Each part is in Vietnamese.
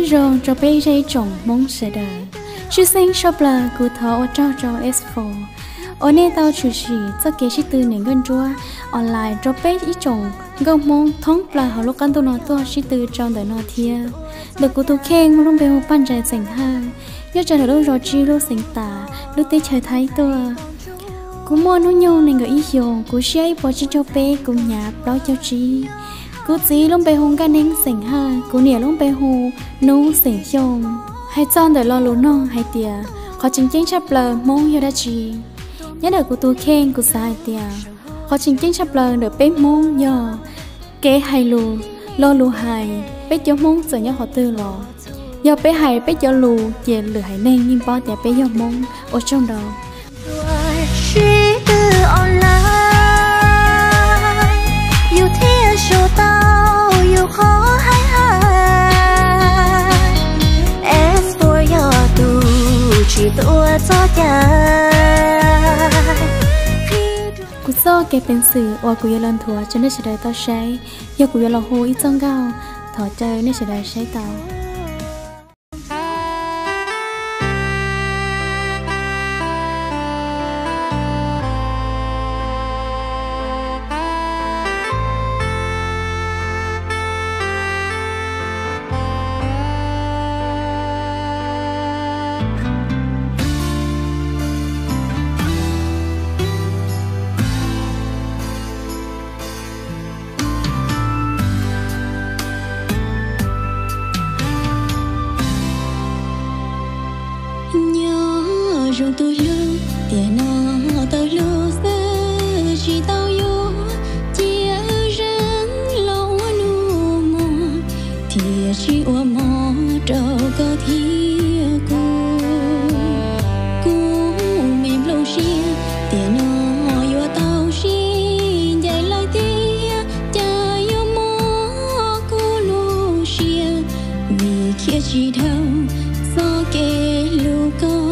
rồi cho bé dây trồng mong sẽ đời chú sinh shop là cụ thọ cho S4 ở nơi tao chủ chỉ cho kế sĩ tư những ngân chúa online cho bé ít trồng gom mong thống là họ lúc căn tôi nói tôi sĩ tư trong đời nói thia được cụ tu khen mà luôn bé một ban trái sành ha nhớ chờ đợi rồi chi lúc sành tả lúc tết trời thấy tôi cú mua nó nhau này người ý hiểu cú xe bỏ chi cho bé cùng nhà đó cho chi cú chỉ lúc bé hùng gan nén sành ha cú nè lúc bé hù nấu sành chồng hay chọn để lo lúa non hay tiề họ chính chính chấp lờ mong yêu đã chi nhớ đời của tôi khen của sai tiề họ chính chính chấp lờ được bé mong nhờ kế hay lù lo lù hay bé cho mong giờ nhớ họ tư lò giờ bé hay bé cho lù về lửa hay nên nhưng bao để bé giờ mong ở trong đầu yêu thế số tao yêu khó hay em tôi giờ tu chỉ tôi cho cha cú so kẹpเป็นสื่อว่ากูยาลันทัวจนได้เฉลยต่อใช้ยากูยาลองโฮอีจังเก้าถอดใจได้เฉลยใช้เตา rồi tôi lưu tiền nó tôi lưu giờ chỉ tao yêu chia răng lâu nu mò thì chỉ ua mò trâu có thi cô mềm lâu xia tiền nó yêu tao xi dài lại tia cha yêu mò cô lu xia vì kia chỉ đâu do kê lu con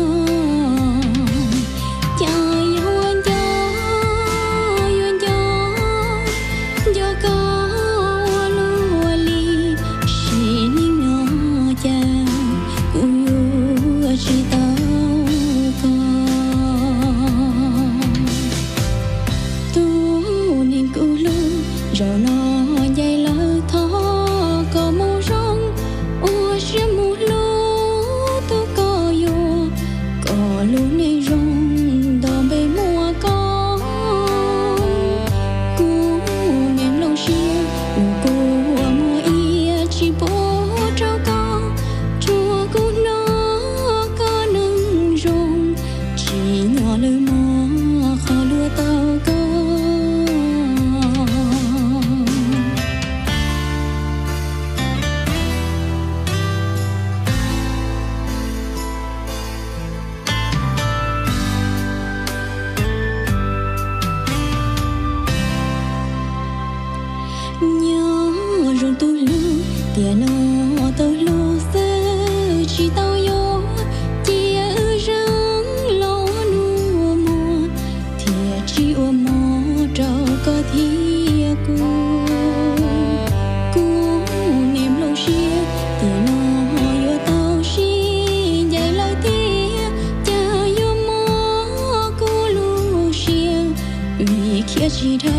tiền nó tôi lu giờ chỉ tao yêu chia răng lâu nu mò thì chỉ ua mò trâu có thi cô niềm lâu xia tiền nó yêu tao xi dài lại tia cha yêu mò cô lu xia vì kia chỉ